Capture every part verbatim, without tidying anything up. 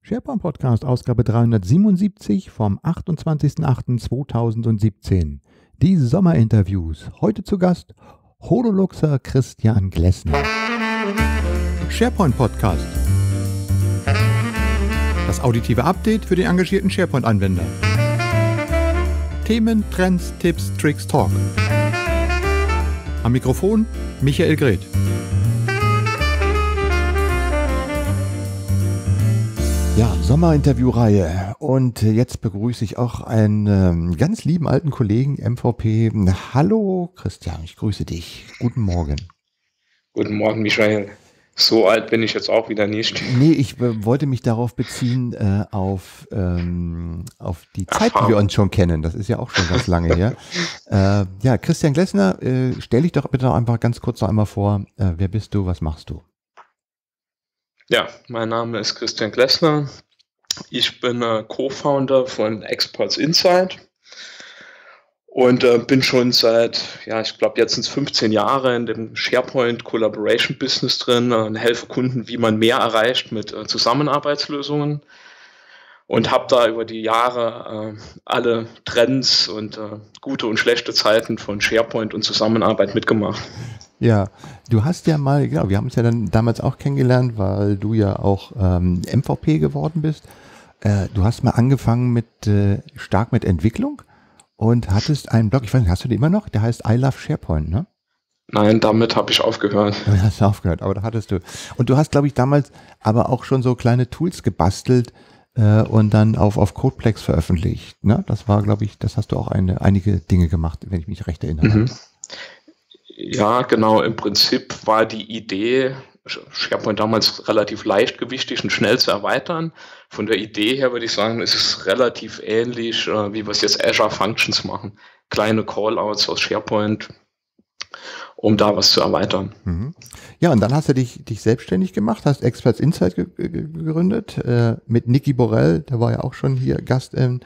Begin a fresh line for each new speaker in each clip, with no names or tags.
SharePoint Podcast, Ausgabe dreihundertsiebenundsiebzig vom achtundzwanzigsten achten zweitausendsiebzehn. Die Sommerinterviews. Heute zu Gast Hodoluxer Christian Glessner. SharePoint Podcast. Das auditive Update für den engagierten SharePoint-Anwender. Themen, Trends, Tipps, Tricks, Talk. Am Mikrofon Michael Greth. Ja, Sommerinterviewreihe. Und jetzt begrüße ich auch einen ähm, ganz lieben alten Kollegen, M V P. Hallo Christian, ich grüße dich. Guten Morgen.
Guten Morgen, Michael. So alt bin ich jetzt auch wieder nicht.
Nee, ich äh, wollte mich darauf beziehen, äh, auf, ähm, auf die Zeit, die wir uns schon kennen. Das ist ja auch schon ganz lange her. äh, ja, Christian Glessner, äh, stell dich doch bitte noch einfach ganz kurz noch einmal vor. Äh, wer bist du, was machst du?
Ja, mein Name ist Christian Glessner. Ich bin äh, Co-Founder von Experts Insight und äh, bin schon seit, ja, ich glaube jetzt sind es fünfzehn Jahre in dem SharePoint Collaboration Business drin äh, und helfe Kunden, wie man mehr erreicht mit äh, Zusammenarbeitslösungen und habe da über die Jahre äh, alle Trends und äh, gute und schlechte Zeiten von SharePoint und Zusammenarbeit mitgemacht.
Ja, du hast ja mal, genau, wir haben uns ja dann damals auch kennengelernt, weil du ja auch ähm, M V P geworden bist. Äh, du hast mal angefangen mit äh, stark mit Entwicklung und hattest einen Blog, ich weiß nicht, hast du den immer noch? Der heißt I Love SharePoint, ne?
Nein, damit habe ich aufgehört.
Damit hast du aufgehört, aber da hattest du. Und du hast, glaube ich, damals aber auch schon so kleine Tools gebastelt äh, und dann auf, auf Codeplex veröffentlicht, ne? Das war, glaube ich, das hast du auch eine, einige Dinge gemacht, wenn ich mich recht erinnere.
Mhm. Ja, genau. Im Prinzip war die Idee, SharePoint damals relativ leichtgewichtig und schnell zu erweitern. Von der Idee her würde ich sagen, ist es relativ ähnlich, äh, wie wir es jetzt Azure Functions machen. Kleine Callouts aus SharePoint, um da was zu erweitern.
Mhm. Ja, und dann hast du dich, dich selbstständig gemacht, hast Experts Insight ge ge gegründet, äh, mit Niki Borrell, der war ja auch schon hier Gast in,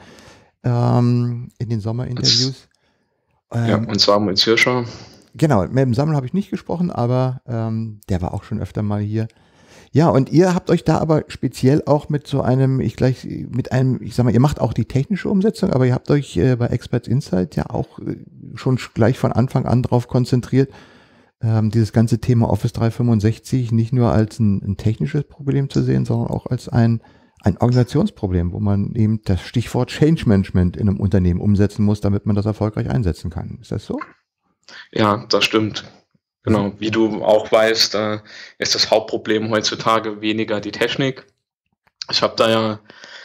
ähm, in den Sommerinterviews.
Ähm, ja, und Samuel Zirscher.
Genau, mit dem Sammler habe ich nicht gesprochen, aber ähm, der war auch schon öfter mal hier. Ja, und ihr habt euch da aber speziell auch mit so einem, ich gleich, mit einem, ich sag mal, ihr macht auch die technische Umsetzung, aber ihr habt euch äh, bei Experts Insight ja auch äh, schon gleich von Anfang an darauf konzentriert, ähm, dieses ganze Thema Office dreihundertfünfundsechzig nicht nur als ein, ein technisches Problem zu sehen, sondern auch als ein, ein Organisationsproblem, wo man eben das Stichwort Change Management in einem Unternehmen umsetzen muss, damit man das erfolgreich einsetzen kann. Ist das so?
Ja, das stimmt. Genau. Wie du auch weißt, äh, ist das Hauptproblem heutzutage weniger die Technik. Ich habe da ja,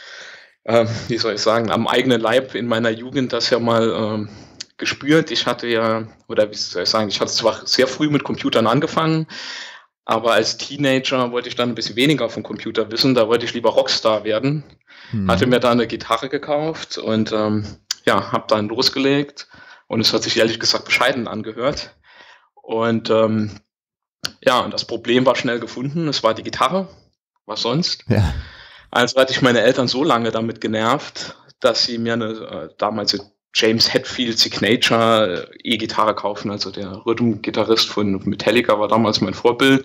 äh, wie soll ich sagen, am eigenen Leib in meiner Jugend das ja mal äh, gespürt. Ich hatte ja, oder wie soll ich sagen, ich hatte zwar sehr früh mit Computern angefangen, aber als Teenager wollte ich dann ein bisschen weniger vom Computer wissen. Da wollte ich lieber Rockstar werden. Hm. Hatte mir da eine Gitarre gekauft und ähm, ja, habe dann losgelegt. Und es hat sich ehrlich gesagt bescheiden angehört. Und ähm, ja, und das Problem war schnell gefunden. Es war die Gitarre. Was sonst?
Ja. Also
hatte ich meine Eltern so lange damit genervt, dass sie mir eine äh, damals James Hetfield Signature äh, E-Gitarre kaufen. Also der Rhythm-Gitarrist von Metallica war damals mein Vorbild.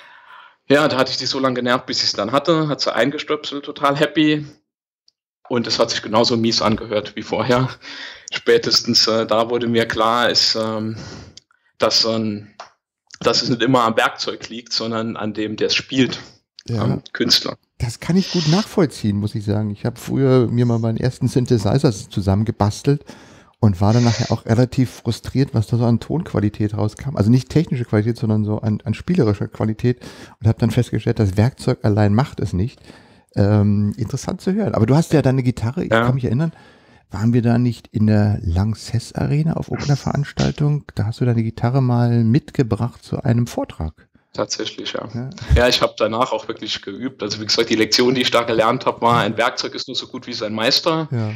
Ja, da hatte ich die so lange genervt, bis ich es dann hatte. Hat sie eingestöpselt, total happy. Und es hat sich genauso mies angehört wie vorher. Spätestens äh, da wurde mir klar, ist, ähm, dass, ähm, dass es nicht immer am Werkzeug liegt, sondern an dem, der es spielt,
ja,
am Künstler.
Das kann ich gut nachvollziehen, muss ich sagen. Ich habe früher mir mal meinen ersten Synthesizer zusammengebastelt und war dann nachher auch relativ frustriert, was da so an Tonqualität rauskam. Also nicht technische Qualität, sondern so an, an spielerischer Qualität. Und habe dann festgestellt, das Werkzeug allein macht es nicht. Ähm, interessant zu hören. Aber du hast ja deine Gitarre, ich ja. kann mich erinnern, waren wir da nicht in der Lanxess Arena auf irgendeiner Veranstaltung? Da hast du deine Gitarre mal mitgebracht zu einem Vortrag.
Tatsächlich, ja. Ja, ja ich habe danach auch wirklich geübt. Also wie gesagt, die Lektion, die ich da gelernt habe, war, ein Werkzeug ist nur so gut wie sein Meister.
Ja.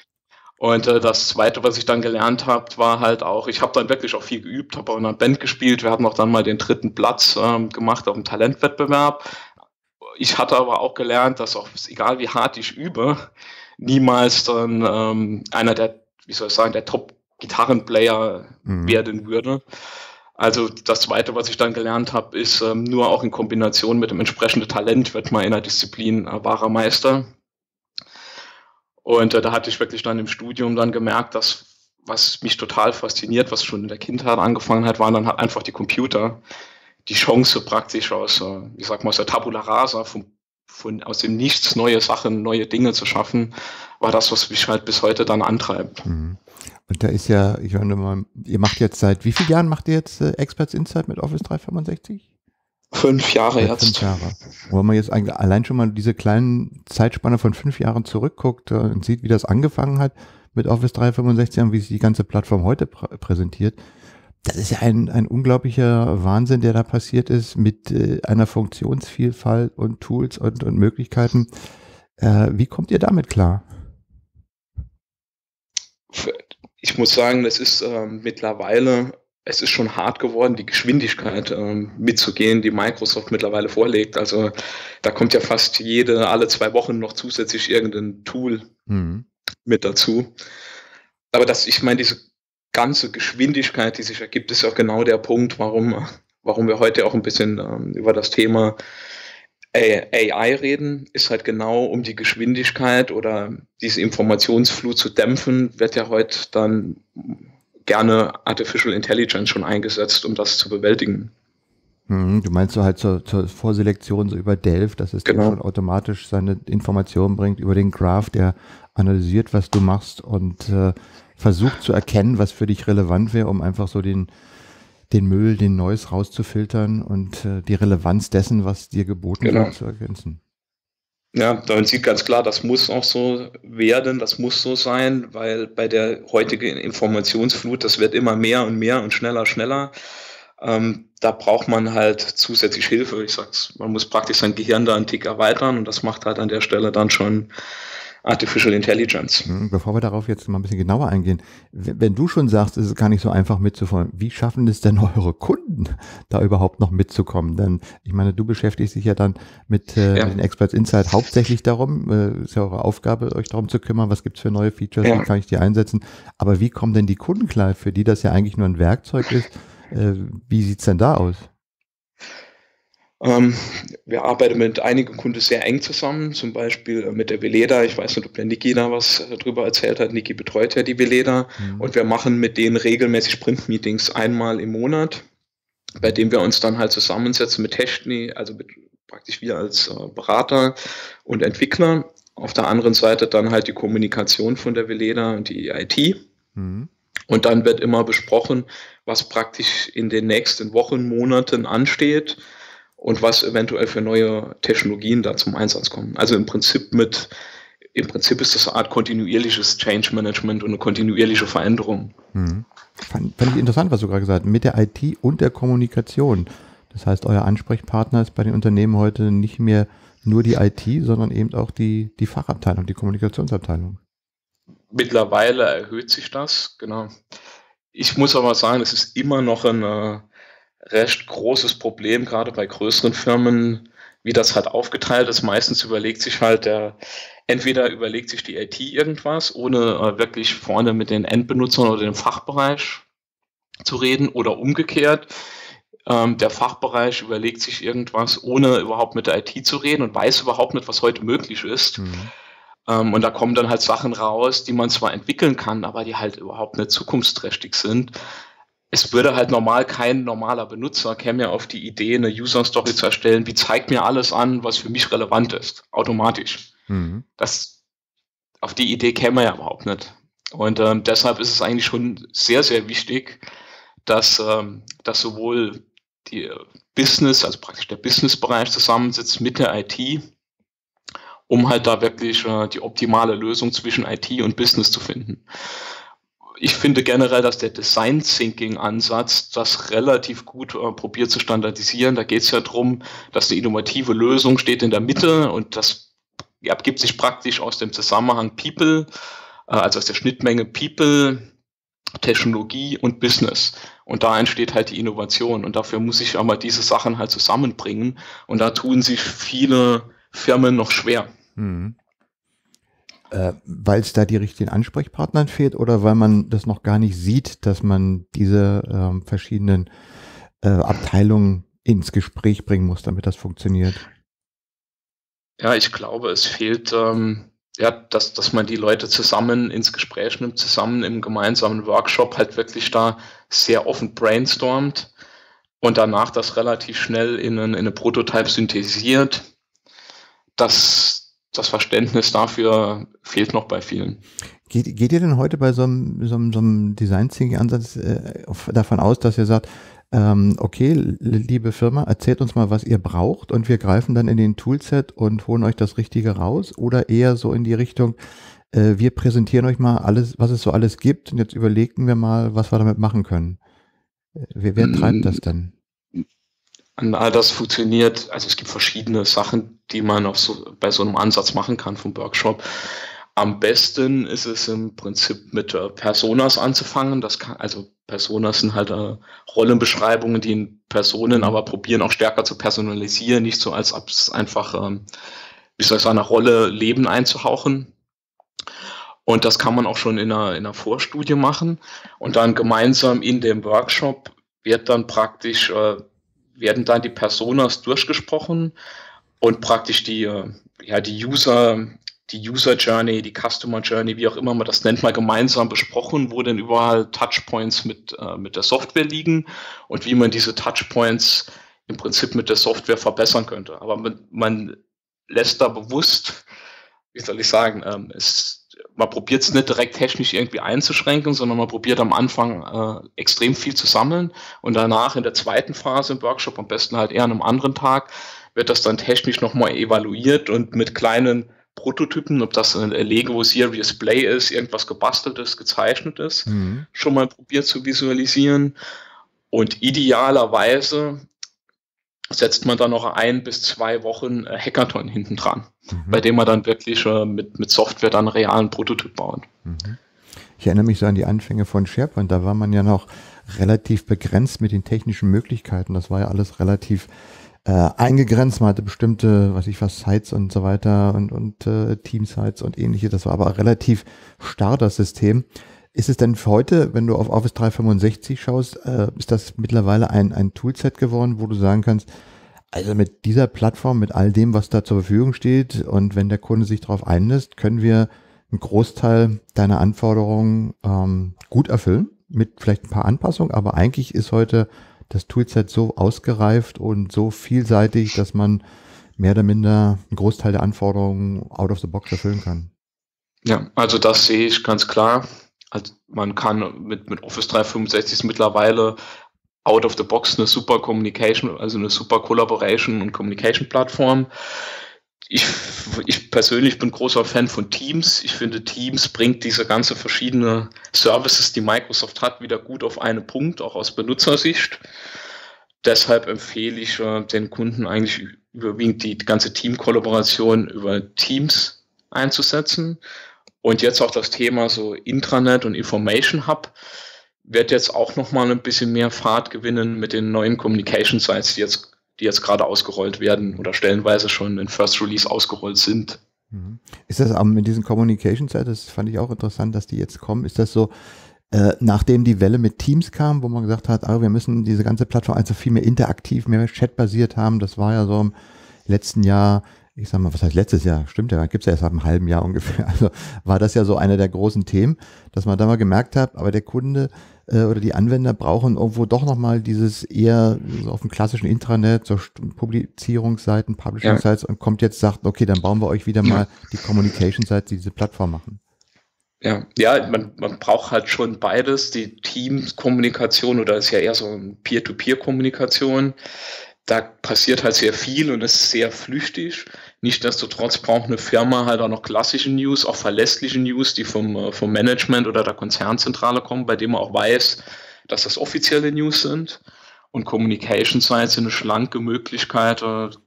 Und äh, das Zweite, was ich dann gelernt habe, war halt auch, ich habe dann wirklich auch viel geübt, habe auch in einer Band gespielt. Wir hatten auch dann mal den dritten Platz ähm, gemacht auf dem Talentwettbewerb. Ich hatte aber auch gelernt, dass auch, egal wie hart ich übe, niemals dann ähm, einer der, wie soll ich sagen, der Top-Gitarrenplayer mhm. werden würde. Also das Zweite, was ich dann gelernt habe, ist, ähm, nur auch in Kombination mit dem entsprechenden Talent wird man in der Disziplin äh, wahrer Meister. Und äh, da hatte ich wirklich dann im Studium dann gemerkt, dass was mich total fasziniert, was schon in der Kindheit angefangen hat, waren dann halt einfach die Computer. Die Chance praktisch aus, äh, wie sagt man, aus der Tabula Rasa, vom, von, aus dem Nichts neue Sachen, neue Dinge zu schaffen, war das, was mich halt bis heute dann antreibt.
Mhm. Und da ist ja, ich höre mal, ihr macht jetzt seit wie vielen Jahren macht ihr jetzt äh, Experts Insight mit Office dreihundertfünfundsechzig?
Fünf Jahre
Seit
jetzt.
Fünf Jahre. Und wenn man jetzt eigentlich allein schon mal diese kleinen Zeitspanne von fünf Jahren zurückguckt äh, und sieht, wie das angefangen hat mit Office dreihundertfünfundsechzig und wie sich die ganze Plattform heute pr präsentiert, das ist ja ein, ein unglaublicher Wahnsinn, der da passiert ist mit äh, einer Funktionsvielfalt und Tools und, und Möglichkeiten. Äh, wie kommt ihr damit klar?
Ich muss sagen, das ist ähm, mittlerweile, es ist schon hart geworden, die Geschwindigkeit ähm, mitzugehen, die Microsoft mittlerweile vorlegt. Also da kommt ja fast jede, alle zwei Wochen noch zusätzlich irgendein Tool mhm. mit dazu. Aber das, ich meine, diese ganze Geschwindigkeit, die sich ergibt, ist auch genau der Punkt, warum, warum wir heute auch ein bisschen ähm, über das Thema A I reden, ist halt genau um die Geschwindigkeit oder diese Informationsflut zu dämpfen, wird ja heute dann gerne Artificial Intelligence schon eingesetzt, um das zu bewältigen.
Hm, du meinst so halt zur, zur Vorselektion so über Delph, dass es genau. dir schon automatisch seine Informationen bringt über den Graph, der analysiert, was du machst und äh, versucht zu erkennen, was für dich relevant wäre, um einfach so den den Müll, den Noise rauszufiltern und äh, die Relevanz dessen, was dir geboten genau. wird, zu ergänzen.
Ja, man sieht ganz klar, das muss auch so werden, das muss so sein, weil bei der heutigen Informationsflut, das wird immer mehr und mehr und schneller, schneller. Ähm, da braucht man halt zusätzlich Hilfe. Ich sag's, man muss praktisch sein Gehirn da einen Tick erweitern und das macht halt an der Stelle dann schon Artificial Intelligence.
Bevor wir darauf jetzt mal ein bisschen genauer eingehen, wenn du schon sagst, es ist gar nicht so einfach mitzufolgen, wie schaffen es denn eure Kunden, da überhaupt noch mitzukommen? Denn ich meine, du beschäftigst dich ja dann mit, äh, ja. mit den Experts Insight hauptsächlich darum, äh, ist ja eure Aufgabe, euch darum zu kümmern, was gibt es für neue Features, ja. wie kann ich die einsetzen? Aber wie kommen denn die Kunden klar, für die das ja eigentlich nur ein Werkzeug ist? Äh, wie sieht es denn da aus?
Ähm, wir arbeiten mit einigen Kunden sehr eng zusammen, zum Beispiel mit der Veleda. Ich weiß nicht, ob der Niki da was drüber erzählt hat. Niki betreut ja die Veleda mhm. und wir machen mit denen regelmäßig Sprint-Meetings einmal im Monat, bei dem wir uns dann halt zusammensetzen mit Techni, also mit, praktisch wir als äh, Berater und Entwickler. Auf der anderen Seite dann halt die Kommunikation von der Veleda und die I T. Mhm. Und dann wird immer besprochen, was praktisch in den nächsten Wochen, Monaten ansteht und was eventuell für neue Technologien da zum Einsatz kommen. Also im Prinzip mit, im Prinzip ist das eine Art kontinuierliches Change Management und eine kontinuierliche Veränderung.
Hm. Fand, fand ich interessant, was du gerade gesagt hast, mit der I T und der Kommunikation. Das heißt, euer Ansprechpartner ist bei den Unternehmen heute nicht mehr nur die I T, sondern eben auch die, die Fachabteilung, die Kommunikationsabteilung.
Mittlerweile erhöht sich das, genau. Ich muss aber sagen, es ist immer noch ein äh, recht großes Problem, gerade bei größeren Firmen, wie das halt aufgeteilt ist. Meistens überlegt sich halt der, entweder überlegt sich die I T irgendwas, ohne äh, wirklich vorne mit den Endbenutzern oder dem Fachbereich zu reden, oder umgekehrt. Ähm, der Fachbereich überlegt sich irgendwas, ohne überhaupt mit der I T zu reden und weiß überhaupt nicht, was heute möglich ist. Mhm. Ähm, und da kommen dann halt Sachen raus, die man zwar entwickeln kann, aber die halt überhaupt nicht zukunftsträchtig sind. Es würde halt normal kein normaler Benutzer käme ja auf die Idee, eine User-Story zu erstellen, die zeigt mir alles an, was für mich relevant ist, automatisch. Mhm. Das, auf die Idee käme ja überhaupt nicht. Und ähm, deshalb ist es eigentlich schon sehr, sehr wichtig, dass, ähm, dass sowohl die Business, also praktisch der Business-Bereich zusammensitzt mit der I T, um halt da wirklich äh, die optimale Lösung zwischen I T und Business zu finden. Ich finde generell, dass der Design-Thinking-Ansatz das relativ gut äh, probiert zu standardisieren. Da geht es ja darum, dass eine innovative Lösung steht in der Mitte und das ergibt sich praktisch aus dem Zusammenhang People, äh, also aus der Schnittmenge People, Technologie und Business. Und da entsteht halt die Innovation und dafür muss ich aber diese Sachen halt zusammenbringen und da tun sich viele Firmen noch schwer.
Hm. Äh, weil es da die richtigen Ansprechpartner fehlt oder weil man das noch gar nicht sieht, dass man diese ähm, verschiedenen äh, Abteilungen ins Gespräch bringen muss, damit das funktioniert?
Ja, ich glaube, es fehlt, ähm, ja, dass, dass man die Leute zusammen ins Gespräch nimmt, zusammen im gemeinsamen Workshop halt wirklich da sehr offen brainstormt und danach das relativ schnell in, ein, in eine Prototype synthetisiert. Das, das Verständnis dafür fehlt noch bei vielen.
Geht, geht ihr denn heute bei so einem, so einem, so einem Design-Thinking-Ansatz äh, davon aus, dass ihr sagt, ähm, okay, liebe Firma, erzählt uns mal, was ihr braucht und wir greifen dann in den Toolset und holen euch das Richtige raus? Oder eher so in die Richtung, äh, wir präsentieren euch mal alles, was es so alles gibt und jetzt überlegen wir mal, was wir damit machen können. Wer, wer treibt das denn?
An all das funktioniert, also es gibt verschiedene Sachen, die man auch so bei so einem Ansatz machen kann vom Workshop. Am besten ist es im Prinzip mit äh, Personas anzufangen. Das kann, also Personas sind halt äh, Rollenbeschreibungen, die in Personen aber probieren auch stärker zu personalisieren, nicht so als ob es einfach, ähm, wie soll ich sagen, eine Rolle Leben einzuhauchen. Und das kann man auch schon in einer, in einer Vorstudie machen. Und dann gemeinsam in dem Workshop wird dann praktisch, äh, werden dann die Personas durchgesprochen und praktisch die, äh, ja, die User, die User Journey, die Customer Journey, wie auch immer man das nennt, mal gemeinsam besprochen, wo denn überall Touchpoints mit, äh, mit der Software liegen und wie man diese Touchpoints im Prinzip mit der Software verbessern könnte. Aber man, man lässt da bewusst, wie soll ich sagen, ähm, es, man probiert es nicht direkt technisch irgendwie einzuschränken, sondern man probiert am Anfang äh, extrem viel zu sammeln und danach in der zweiten Phase im Workshop, am besten halt eher an einem anderen Tag, wird das dann technisch nochmal evaluiert und mit kleinen Prototypen, ob das ein Lego Serious Play ist, irgendwas gebasteltes, gezeichnet ist, mhm. schon mal probiert zu visualisieren. Und idealerweise setzt man dann noch ein bis zwei Wochen äh, Hackathon hinten dran, mhm. bei dem man dann wirklich äh, mit, mit Software dann einen realen Prototyp baut.
Mhm. Ich erinnere mich so an die Anfänge von SharePoint, da war man ja noch relativ begrenzt mit den technischen Möglichkeiten. Das war ja alles relativ äh, eingegrenzt. Man hatte bestimmte, weiß ich was, Sites und so weiter und, und äh, Team-Sites und ähnliche. Das war aber relativ starr, das System. Ist es denn für heute, wenn du auf Office dreihundertfünfundsechzig schaust, äh, ist das mittlerweile ein, ein Toolset geworden, wo du sagen kannst, also mit dieser Plattform, mit all dem, was da zur Verfügung steht und wenn der Kunde sich darauf einlässt, können wir einen Großteil deiner Anforderungen ähm, gut erfüllen, mit vielleicht ein paar Anpassungen, aber eigentlich ist heute das Toolset so ausgereift und so vielseitig, dass man mehr oder minder einen Großteil der Anforderungen out of the box erfüllen kann.
Ja, also das sehe ich ganz klar. Also man kann mit, mit Office dreihundertfünfundsechzig mittlerweile out of the box eine super Communication, also eine super Collaboration und Communication Plattform. Ich, ich persönlich bin großer Fan von Teams. Ich finde, Teams bringt diese ganze verschiedene Services, die Microsoft hat, wieder gut auf einen Punkt, auch aus Benutzersicht. Deshalb empfehle ich äh, den Kunden eigentlich überwiegend die ganze Team-Kollaboration über Teams einzusetzen. Und jetzt auch das Thema so Intranet und Information Hub wird jetzt auch nochmal ein bisschen mehr Fahrt gewinnen mit den neuen Communication Sites, die jetzt, die jetzt gerade ausgerollt werden oder stellenweise schon in First Release ausgerollt sind.
Ist das auch mit diesen Communication Sites, das fand ich auch interessant, dass die jetzt kommen, ist das so, äh, nachdem die Welle mit Teams kam, wo man gesagt hat, ah, wir müssen diese ganze Plattform also viel mehr interaktiv, mehr chatbasiert haben, das war ja so im letzten Jahr, ich sag mal, was heißt letztes Jahr? Stimmt ja, gibt's ja erst seit einem halben Jahr ungefähr. Also war das ja so einer der großen Themen, dass man da mal gemerkt hat, aber der Kunde äh, oder die Anwender brauchen irgendwo doch nochmal dieses eher so auf dem klassischen Intranet, so Publizierungsseiten, Publishing-Sites ja. und kommt jetzt, sagt, okay, dann bauen wir euch wieder mal die Communication-Sites, die diese Plattform machen.
Ja, ja, man, man braucht halt schon beides, die Teamkommunikation oder ist ja eher so eine Peer-to-Peer-Kommunikation. Da passiert halt sehr viel und ist sehr flüchtig. Nichtsdestotrotz braucht eine Firma halt auch noch klassische News, auch verlässliche News, die vom, vom Management oder der Konzernzentrale kommen, bei dem man auch weiß, dass das offizielle News sind. Und Communication Sites sind eine schlanke Möglichkeit,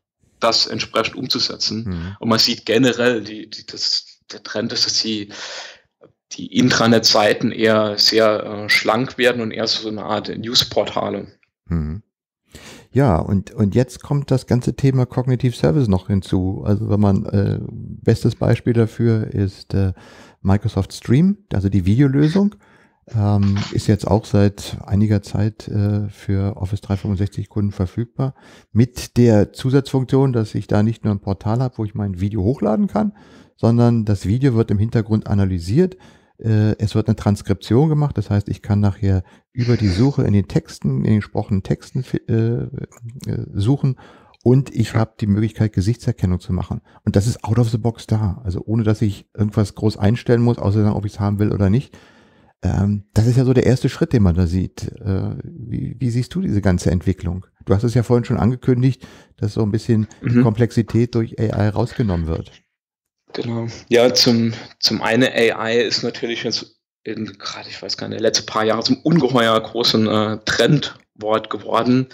das entsprechend umzusetzen. Mhm. Und man sieht generell, die, die, das, der Trend ist, dass die, die Intranet-Seiten eher sehr äh, schlank werden und eher so eine Art Newsportale.
Mhm. Ja, und, und jetzt kommt das ganze Thema Cognitive Service noch hinzu. Also wenn man, äh, bestes Beispiel dafür ist äh, Microsoft Stream, also die Videolösung. Ähm, ist jetzt auch seit einiger Zeit äh, für Office dreihundertfünfundsechzig Kunden verfügbar. Mit der Zusatzfunktion, dass ich da nicht nur ein Portal habe, wo ich mein Video hochladen kann, sondern das Video wird im Hintergrund analysiert. Äh, es wird eine Transkription gemacht. Das heißt, ich kann nachher über die Suche in den Texten, in den gesprochenen Texten äh, äh, suchen. Und ich habe die Möglichkeit, Gesichtserkennung zu machen. Und das ist out of the box da. Also ohne, dass ich irgendwas groß einstellen muss, außer sagen, ob ich es haben will oder nicht. Ähm, das ist ja so der erste Schritt, den man da sieht. Äh, wie, wie siehst du diese ganze Entwicklung? Du hast es ja vorhin schon angekündigt, dass so ein bisschen mhm. die Komplexität durch A I rausgenommen wird.
Genau. Ja, zum, zum einen A I ist natürlich jetzt in, gerade, ich weiß gar nicht, in den letzten paar Jahren zum ungeheuer großen äh, Trendwort geworden.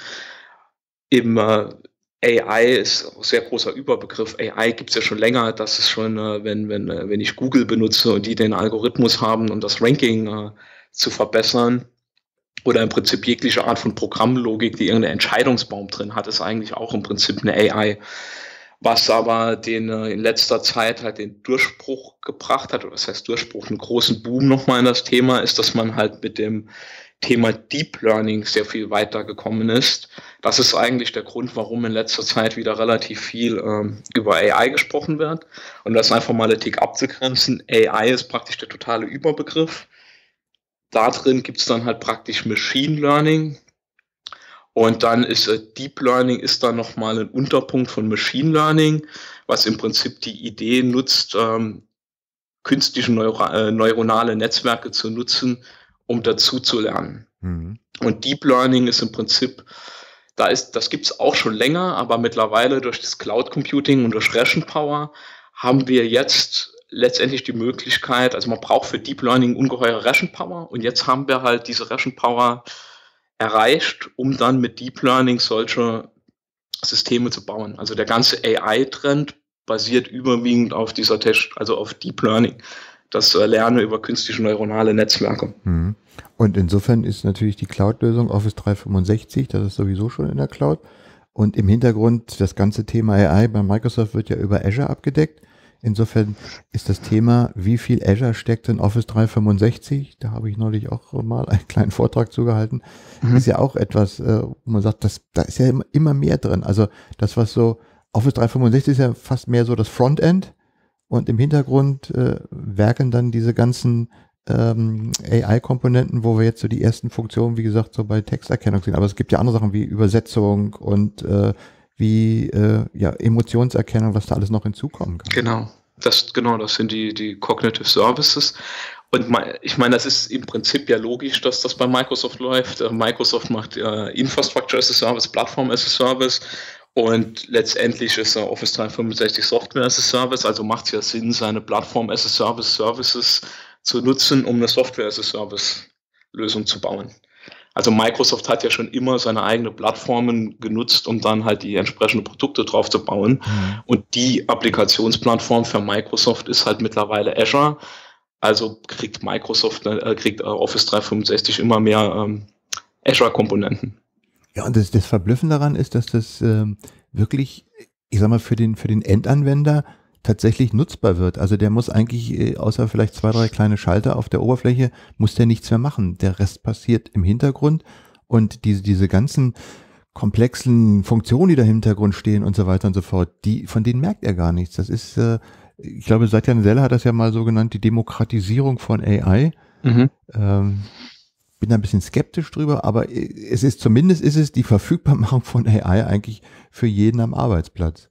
Im äh, A I ist ein sehr großer Überbegriff. A I gibt es ja schon länger. Das ist schon, äh, wenn, wenn, äh, wenn ich Google benutze und die den Algorithmus haben, um das Ranking äh, zu verbessern, oder im Prinzip jegliche Art von Programmlogik, die irgendeinen Entscheidungsbaum drin hat, ist eigentlich auch im Prinzip eine A I. Was aber den äh, in letzter Zeit halt den Durchbruch gebracht hat, oder was heißt Durchbruch, einen großen Boom nochmal in das Thema, ist, dass man halt mit dem Thema Deep Learning sehr viel weitergekommen ist. Das ist eigentlich der Grund, warum in letzter Zeit wieder relativ viel ähm, über A I gesprochen wird. Und das einfach mal einen Tick abzugrenzen. A I ist praktisch der totale Überbegriff. Da drin gibt es dann halt praktisch Machine Learning. Und dann ist äh, Deep Learning ist dann nochmal ein Unterpunkt von Machine Learning, was im Prinzip die Idee nutzt, ähm, künstliche Neuro- äh, neuronale Netzwerke zu nutzen, um dazu zu lernen. Mhm. Und Deep Learning ist im Prinzip, da ist, das gibt es auch schon länger, aber mittlerweile durch das Cloud Computing und durch Rechenpower haben wir jetzt letztendlich die Möglichkeit, also man braucht für Deep Learning ungeheure Rechenpower und jetzt haben wir halt diese Rechenpower erreicht, um dann mit Deep Learning solche Systeme zu bauen. Also der ganze A I-Trend basiert überwiegend auf dieser Test, also auf Deep Learning. Das Lernen über künstliche neuronale Netzwerke.
Und insofern ist natürlich die Cloud-Lösung Office dreihundertfünfundsechzig, das ist sowieso schon in der Cloud. Und im Hintergrund, das ganze Thema A I bei Microsoft wird ja über Azure abgedeckt. Insofern ist das Thema, wie viel Azure steckt in Office dreihundertfünfundsechzig, da habe ich neulich auch mal einen kleinen Vortrag zugehalten, mhm. ist ja auch etwas, wo man sagt, das, da ist ja immer mehr drin. Also das, was so, Office dreihundertfünfundsechzig ist ja fast mehr so das Frontend. Und im Hintergrund äh, werken dann diese ganzen ähm, A I-Komponenten, wo wir jetzt so die ersten Funktionen, wie gesagt, so bei Texterkennung sehen. Aber es gibt ja andere Sachen wie Übersetzung und äh, wie äh, ja, Emotionserkennung, was da alles noch hinzukommen kann.
Genau, das, genau, das sind die, die Cognitive Services. Und ich meine, das ist im Prinzip ja logisch, dass das bei Microsoft läuft. Microsoft macht äh, Infrastructure as a Service, Plattform as a Service. Und letztendlich ist Office dreihundertfünfundsechzig Software as a Service, also macht es ja Sinn, seine Plattform as a Service Services zu nutzen, um eine Software as a Service Lösung zu bauen. Also Microsoft hat ja schon immer seine eigenen Plattformen genutzt, um dann halt die entsprechenden Produkte drauf zu bauen. Mhm. Und die Applikationsplattform für Microsoft ist halt mittlerweile Azure. Also kriegt Microsoft, äh, kriegt Office dreihundertfünfundsechzig immer mehr ähm, Azure-Komponenten.
Ja, und das, das Verblüffende daran ist, dass das ähm, wirklich, ich sag mal, für den, für den Endanwender tatsächlich nutzbar wird. Also der muss eigentlich, äh, außer vielleicht zwei, drei kleine Schalter auf der Oberfläche, muss der nichts mehr machen. Der Rest passiert im Hintergrund und diese, diese ganzen komplexen Funktionen, die da im Hintergrund stehen und so weiter und so fort, die, von denen merkt er gar nichts. Das ist, äh, ich glaube, Satya Nadella hat das ja mal so genannt, die Demokratisierung von A I. Mhm. Ähm, bin da ein bisschen skeptisch drüber, aber es ist zumindest ist es die Verfügbarmachung von A I eigentlich für jeden am Arbeitsplatz.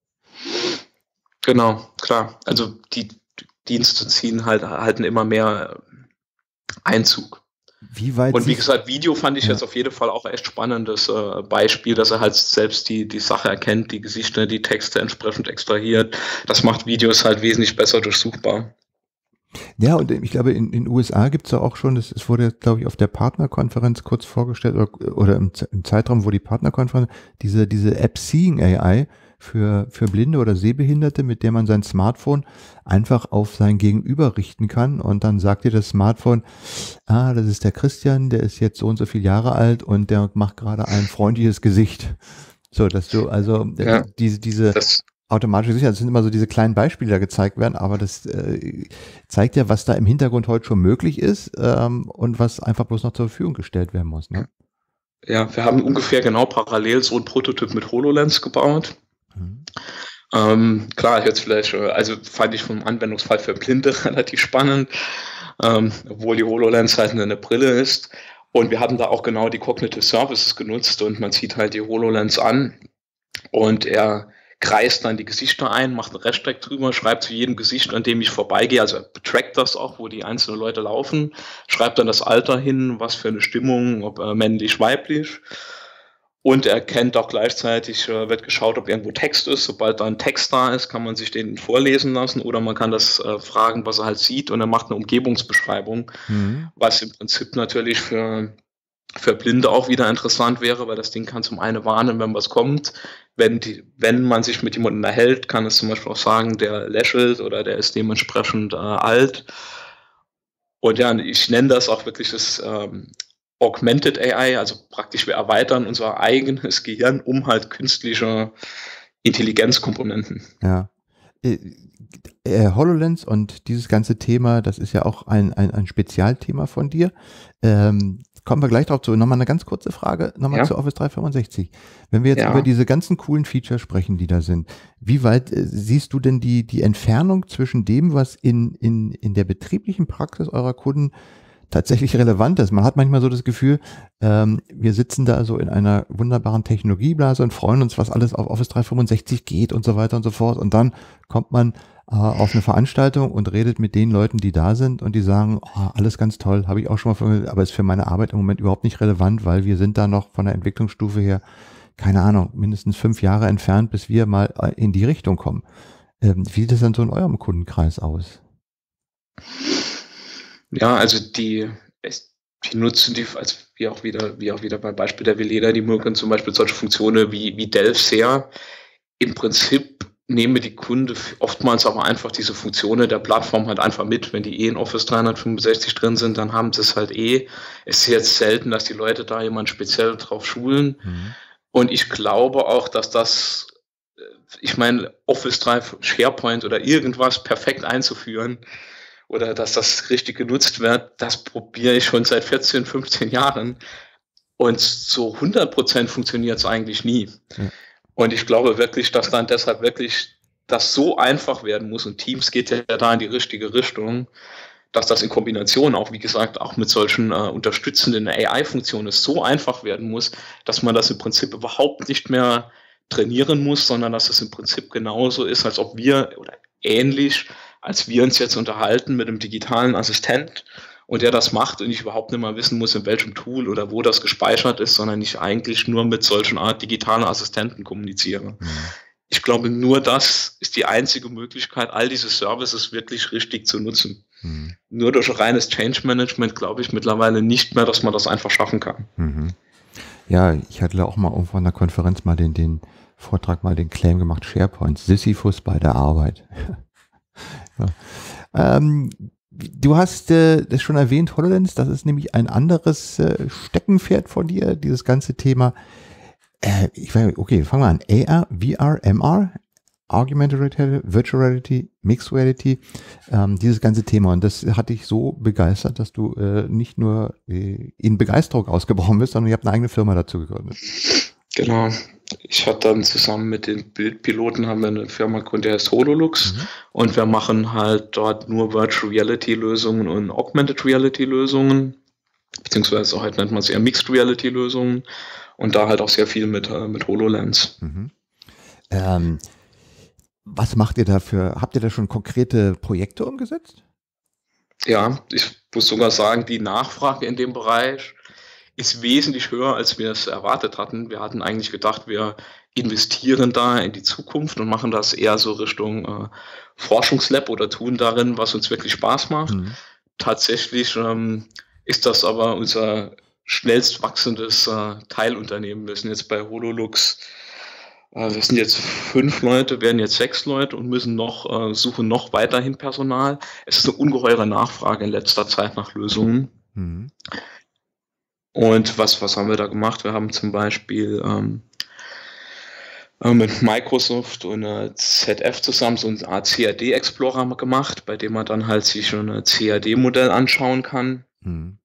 Genau, klar. Also die Dienste ziehen halt halten immer mehr Einzug.
Wie weit
Und wie gesagt, Video fand ich ja. jetzt auf jeden Fall auch echt spannendes äh, Beispiel, dass er halt selbst die, die Sache erkennt, die Gesichter, die Texte entsprechend extrahiert. Das macht Videos halt wesentlich besser durchsuchbar.
Ja, und ich glaube, in den U S A gibt es ja auch schon, das, es wurde, glaube ich, auf der Partnerkonferenz kurz vorgestellt oder, oder im, im Zeitraum, wo die Partnerkonferenz, diese, diese App Seeing A I für, für Blinde oder Sehbehinderte, mit der man sein Smartphone einfach auf sein Gegenüber richten kann und dann sagt dir das Smartphone, ah, das ist der Christian, der ist jetzt so und so viele Jahre alt und der macht gerade ein freundliches Gesicht. So, dass du also
ja,
diese, diese
das
automatische Sicherheit. Das sind immer so diese kleinen Beispiele, die da gezeigt werden, aber das äh, zeigt ja, was da im Hintergrund heute schon möglich ist ähm, und was einfach bloß noch zur Verfügung gestellt werden muss. Ne?
Ja, wir haben ungefähr genau parallel so einen Prototyp mit HoloLens gebaut. Mhm. Ähm, klar, jetzt vielleicht, also fand ich vom Anwendungsfall für Blinde relativ spannend, ähm, obwohl die HoloLens halt eine Brille ist. Und wir hatten da auch genau die Cognitive Services genutzt und man zieht halt die HoloLens an und er kreist dann die Gesichter ein, macht einen Hashtag drüber, schreibt zu jedem Gesicht, an dem ich vorbeigehe, also er trackt das auch, wo die einzelnen Leute laufen, schreibt dann das Alter hin, was für eine Stimmung, ob äh, männlich, weiblich. Und er kennt auch gleichzeitig, äh, wird geschaut, ob irgendwo Text ist. Sobald da ein Text da ist, kann man sich den vorlesen lassen oder man kann das äh, fragen, was er halt sieht und er macht eine Umgebungsbeschreibung, mhm. was im Prinzip natürlich für, für Blinde auch wieder interessant wäre, weil das Ding kann zum einen warnen, wenn was kommt. Wenn, die, wenn man sich mit jemandem unterhält, kann es zum Beispiel auch sagen, der lächelt oder der ist dementsprechend äh, alt. Und ja, ich nenne das auch wirklich das ähm, Augmented A I, also praktisch wir erweitern unser eigenes Gehirn um halt künstliche Intelligenzkomponenten.
Ja. Äh, äh, HoloLens und dieses ganze Thema, das ist ja auch ein, ein, ein Spezialthema von dir. Ähm, kommen wir gleich drauf zu. Nochmal eine ganz kurze Frage, nochmal ja. zu Office dreihundertfünfundsechzig. Wenn wir jetzt ja. über diese ganzen coolen Features sprechen, die da sind, wie weit äh, siehst du denn die, die Entfernung zwischen dem, was in, in, in der betrieblichen Praxis eurer Kunden tatsächlich relevant ist? Man hat manchmal so das Gefühl, ähm, wir sitzen da so in einer wunderbaren Technologieblase und freuen uns, was alles auf Office dreihundertfünfundsechzig geht und so weiter und so fort. Und dann kommt man äh, auf eine Veranstaltung und redet mit den Leuten, die da sind und die sagen, oh, alles ganz toll, habe ich auch schon mal verwendet, aber ist für meine Arbeit im Moment überhaupt nicht relevant, weil wir sind da noch von der Entwicklungsstufe her, keine Ahnung, mindestens fünf Jahre entfernt, bis wir mal in die Richtung kommen. Ähm, wie sieht das dann so in eurem Kundenkreis aus?
Ja, also die, die nutzen die, also wie auch wieder, wie auch wieder beim Beispiel der Veleda, die mögen zum Beispiel solche Funktionen wie, wie Delph sehr. Im Prinzip nehmen die Kunden oftmals aber einfach diese Funktionen der Plattform halt einfach mit. Wenn die eh in Office dreihundertfünfundsechzig drin sind, dann haben sie es halt eh. Es ist jetzt selten, dass die Leute da jemand speziell drauf schulen. Mhm. Und ich glaube auch, dass das, ich meine, Office drei, SharePoint oder irgendwas perfekt einzuführen, oder dass das richtig genutzt wird, das probiere ich schon seit vierzehn, fünfzehn Jahren. Und so hundert Prozent funktioniert es eigentlich nie. Ja. Und ich glaube wirklich, dass dann deshalb wirklich das so einfach werden muss. Und Teams geht ja da in die richtige Richtung, dass das in Kombination auch, wie gesagt, auch mit solchen äh, unterstützenden A I-Funktionen so einfach werden muss, dass man das im Prinzip überhaupt nicht mehr trainieren muss, sondern dass es im Prinzip genauso ist, als ob wir oder ähnlich als wir uns jetzt unterhalten mit einem digitalen Assistent und der das macht und ich überhaupt nicht mal wissen muss, in welchem Tool oder wo das gespeichert ist, sondern ich eigentlich nur mit solchen Art digitalen Assistenten kommuniziere. Mhm. Ich glaube, nur das ist die einzige Möglichkeit, all diese Services wirklich richtig zu nutzen. Mhm. Nur durch reines Change Management glaube ich mittlerweile nicht mehr, dass man das einfach schaffen kann.
Mhm. Ja, ich hatte auch mal irgendwo an der Konferenz mal den, den Vortrag, mal den Claim gemacht, SharePoint, Sisyphus bei der Arbeit. Ja. Ähm, du hast äh, das schon erwähnt, HoloLens, das ist nämlich ein anderes äh, Steckenpferd von dir, dieses ganze Thema. Äh, ich weiß, okay, fangen wir an. A R, V R, M R, Augmented Reality, Virtual Reality, Mixed Reality, ähm, dieses ganze Thema. Und das hat dich so begeistert, dass du äh, nicht nur äh, in Begeisterung ausgebrochen bist, sondern ihr habt eine eigene Firma dazu gegründet.
Genau. Ich hatte dann zusammen mit den Bildpiloten haben wir eine Firma gegründet, die heißt HoloLux. Mhm. Und wir machen halt dort nur Virtual Reality Lösungen und Augmented Reality Lösungen, beziehungsweise auch halt nennt man es eher Mixed Reality Lösungen und da halt auch sehr viel mit, mit HoloLens.
Mhm. Ähm, was macht ihr dafür? Habt ihr da schon konkrete Projekte umgesetzt?
Ja, ich muss sogar sagen, die Nachfrage in dem Bereich ist wesentlich höher, als wir es erwartet hatten. Wir hatten eigentlich gedacht, wir investieren da in die Zukunft und machen das eher so Richtung äh, Forschungslab oder tun darin, was uns wirklich Spaß macht. Mhm. Tatsächlich ähm, ist das aber unser schnellst wachsendes äh, Teilunternehmen. Wir sind jetzt bei HoloLux, äh, wir sind jetzt fünf Leute, werden jetzt sechs Leute und müssen noch, äh, suchen noch weiterhin Personal. Es ist eine ungeheure Nachfrage in letzter Zeit nach Lösungen. Mhm. Und was, was haben wir da gemacht? Wir haben zum Beispiel ähm, äh, mit Microsoft und äh, Z F zusammen so eine Art C A D-Explorer gemacht, bei dem man dann halt sich schon ein C A D-Modell anschauen kann.
Hm.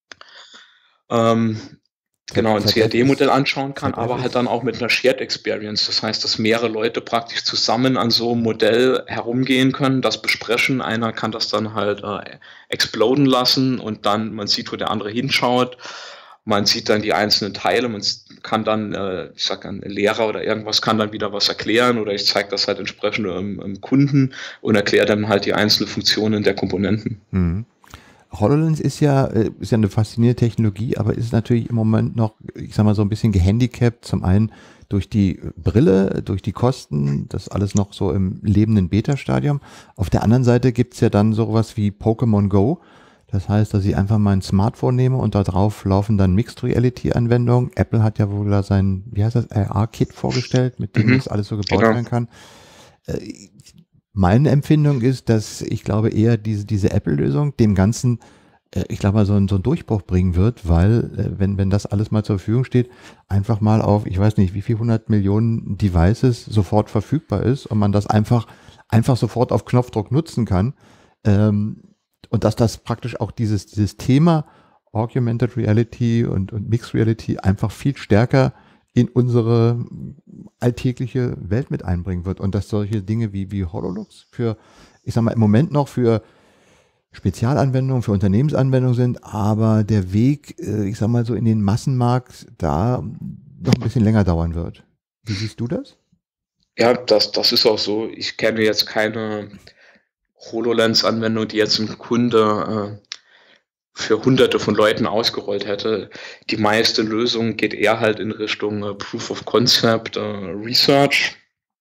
Ähm, genau, ein C A D-Modell anschauen kann,
Z F
aber
ist-
halt dann auch mit einer Shared Experience. Das heißt, dass mehrere Leute praktisch zusammen an so einem Modell herumgehen können, das besprechen. Einer kann das dann halt äh, exploden lassen und dann, man sieht, wo der andere hinschaut. Man sieht dann die einzelnen Teile, man s- kann dann, äh, ich sag dann, ein Lehrer oder irgendwas kann dann wieder was erklären oder ich zeige das halt entsprechend im, im Kunden und erkläre dann halt die einzelnen Funktionen der Komponenten.
Hm. HoloLens ist ja, äh, ist ja eine faszinierende Technologie, aber ist natürlich im Moment noch, ich sag mal, so ein bisschen gehandicapt. Zum einen durch die Brille, durch die Kosten, das alles noch so im lebenden Beta-Stadium. Auf der anderen Seite gibt's ja dann sowas wie Pokémon Go. Das heißt, dass ich einfach mein Smartphone nehme und da drauf laufen dann Mixed Reality-Anwendungen. Apple hat ja wohl da sein, wie heißt das, A R-Kit vorgestellt, mit dem
Mhm.
das alles so gebaut
Genau.
werden kann. Äh, Meine Empfindung ist, dass ich glaube eher diese, diese Apple-Lösung dem Ganzen, äh, ich glaube mal, so, einen- so einen Durchbruch bringen wird, weil, äh, wenn, wenn das alles mal zur Verfügung steht, einfach mal auf, ich weiß nicht, wie viel hundert Millionen Devices sofort verfügbar ist und man das einfach, einfach sofort auf Knopfdruck nutzen kann. Ähm, und dass das praktisch auch dieses, dieses Thema Augmented Reality und, und Mixed Reality einfach viel stärker in unsere alltägliche Welt mit einbringen wird und dass solche Dinge wie, wie HoloLens für, ich sag mal, im Moment noch für Spezialanwendungen, für Unternehmensanwendungen sind, aber der Weg, äh, ich sag mal so in den Massenmarkt da noch ein bisschen länger dauern wird. Wie siehst du das?
Ja, das, das ist auch so. Ich kenne jetzt keine HoloLens-Anwendung, die jetzt ein Kunde äh, für hunderte von Leuten ausgerollt hätte. Die meiste Lösung geht eher halt in Richtung äh, Proof of Concept, äh, Research.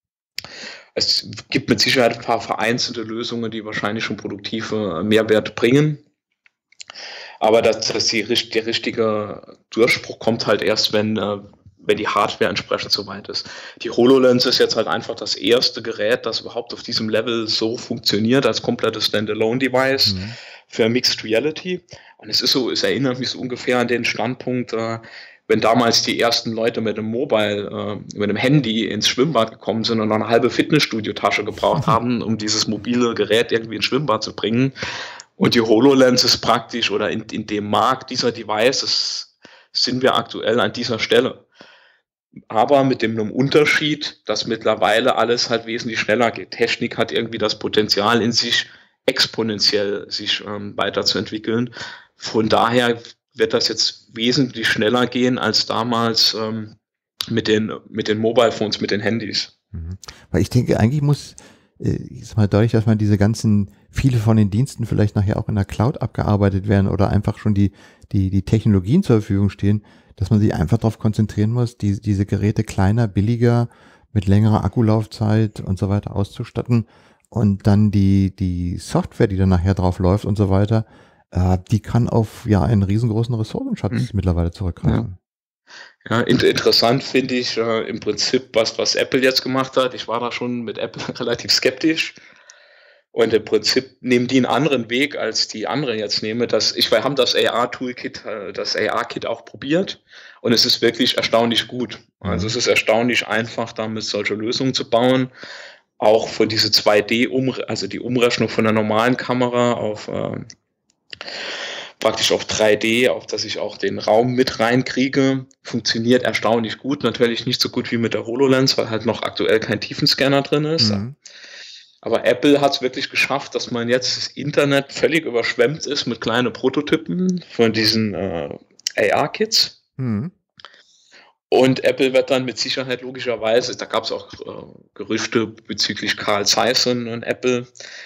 Es gibt mit Sicherheit ein paar vereinzelte Lösungen, die wahrscheinlich schon produktive Mehrwert bringen. Aber dass, dass die, der richtige Durchbruch kommt halt erst, wenn, äh, wenn die Hardware entsprechend soweit ist. Die HoloLens ist jetzt halt einfach das erste Gerät, das überhaupt auf diesem Level so funktioniert, als komplettes Standalone-Device
Mhm.
für Mixed Reality. Und es ist so, es erinnert mich so ungefähr an den Standpunkt, äh, wenn damals die ersten Leute mit einem Mobile, äh, mit einem Handy ins Schwimmbad gekommen sind und noch eine halbe Fitnessstudio-Tasche gebraucht haben, um dieses mobile Gerät irgendwie ins Schwimmbad zu bringen. Und die HoloLens ist praktisch, oder in, in dem Markt dieser Devices sind wir aktuell an dieser Stelle. Aber mit dem Unterschied, dass mittlerweile alles halt wesentlich schneller geht. Technik hat irgendwie das Potenzial in sich, exponentiell sich ähm, weiterzuentwickeln. Von daher wird das jetzt wesentlich schneller gehen als damals ähm, mit den, mit den Mobile Phones, mit den Handys.
Mhm. Weil ich denke, eigentlich muss, äh, ich sag mal, dadurch, dass man diese ganzen, viele von den Diensten vielleicht nachher auch in der Cloud abgearbeitet werden oder einfach schon die, die, die Technologien zur Verfügung stehen, dass man sich einfach darauf konzentrieren muss, die, diese Geräte kleiner, billiger, mit längerer Akkulaufzeit und so weiter auszustatten und dann die, die Software, die dann nachher drauf läuft und so weiter, äh, die kann auf ja einen riesengroßen Ressourcenschatz
Mhm.
mittlerweile zurückgreifen.
Ja, in, interessant finde ich äh, im Prinzip, was, was Apple jetzt gemacht hat. Ich war da schon mit Apple relativ skeptisch. Und im Prinzip nehmen die einen anderen Weg, als die anderen jetzt nehmen. Das, ich, wir haben das A R-Toolkit, äh, das A R-Kit auch probiert. Und es ist wirklich erstaunlich gut. Also
Mhm.
es ist erstaunlich einfach, damit solche Lösungen zu bauen. Auch von diese zwei D, also die Umrechnung von der normalen Kamera auf äh, praktisch auf drei D, auf dass ich auch den Raum mit reinkriege, funktioniert erstaunlich gut. Natürlich nicht so gut wie mit der HoloLens, weil halt noch aktuell kein Tiefenscanner drin ist.
Mhm.
Aber Apple hat es wirklich geschafft, dass man jetzt das Internet völlig überschwemmt ist mit kleinen Prototypen von diesen äh, A R-Kits.
Mhm.
Und Apple wird dann mit Sicherheit logischerweise, da gab es auch äh, Gerüchte bezüglich Carl Zeiss und Apple,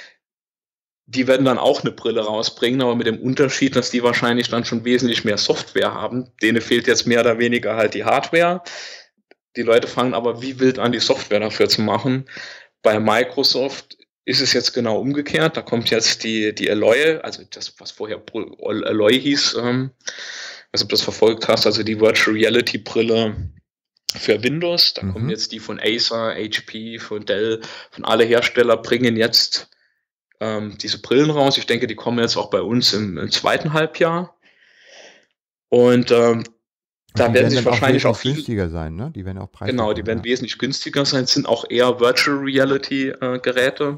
die werden dann auch eine Brille rausbringen, aber mit dem Unterschied, dass die wahrscheinlich dann schon wesentlich mehr Software haben. Denen fehlt jetzt mehr oder weniger halt die Hardware. Die Leute fangen aber wie wild an, die Software dafür zu machen. Bei Microsoft ist es jetzt genau umgekehrt. Da kommt jetzt die, die Alloy, also das, was vorher Alloy hieß, ähm, also ob du das verfolgt hast, also die Virtual Reality Brille für Windows. Da
Mhm.
kommen jetzt die von Acer, H P, von Dell, von alle Hersteller bringen jetzt ähm, diese Brillen raus. Ich denke, die kommen jetzt auch bei uns im, im zweiten Halbjahr. Und ähm, da werden sich wahrscheinlich auch viel
günstiger sein, ne? Die werden auch preislicher.
Genau, die werden ja. wesentlich günstiger sein, sind auch eher Virtual Reality äh, Geräte.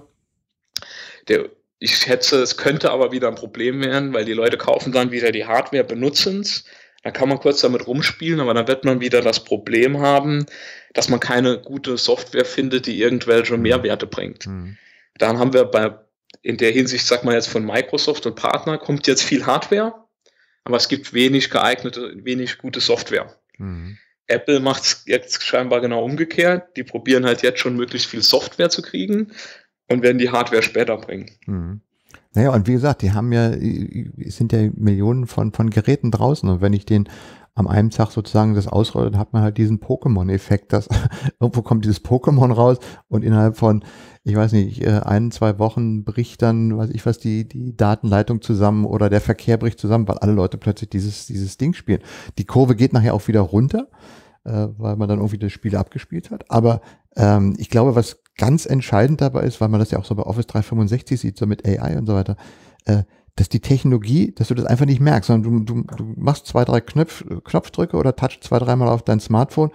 Der, ich schätze, es könnte aber wieder ein Problem werden, weil die Leute kaufen dann wieder die Hardware, benutzen es. Dann kann man kurz damit rumspielen, aber dann wird man wieder das Problem haben, dass man keine gute Software findet, die irgendwelche Mehrwerte bringt. Mhm. Dann haben wir bei, in der Hinsicht, sag mal jetzt von Microsoft und Partner, kommt jetzt viel Hardware, aber es gibt wenig geeignete, wenig gute Software. Mhm. Apple macht es jetzt scheinbar genau umgekehrt. Die probieren halt jetzt schon möglichst viel Software zu kriegen und werden die Hardware später bringen.
Mhm. Naja, und wie gesagt, die haben ja, es sind ja Millionen von, von Geräten draußen. Und wenn ich den am einen Tag sozusagen das ausrolle, dann hat man halt diesen Pokémon-Effekt, dass irgendwo kommt dieses Pokémon raus und innerhalb von, ich weiß nicht, ein, zwei Wochen bricht dann, weiß ich was, die, die Datenleitung zusammen oder der Verkehr bricht zusammen, weil alle Leute plötzlich dieses, dieses Ding spielen. Die Kurve geht nachher auch wieder runter, äh, weil man dann irgendwie das Spiel abgespielt hat. Aber ähm, ich glaube, was ganz entscheidend dabei ist, weil man das ja auch so bei Office dreihundertfünfundsechzig sieht, so mit A I und so weiter, äh, dass die Technologie, dass du das einfach nicht merkst, sondern du, du, du machst zwei, drei Knopf, Knopfdrücke oder touch zwei, dreimal auf dein Smartphone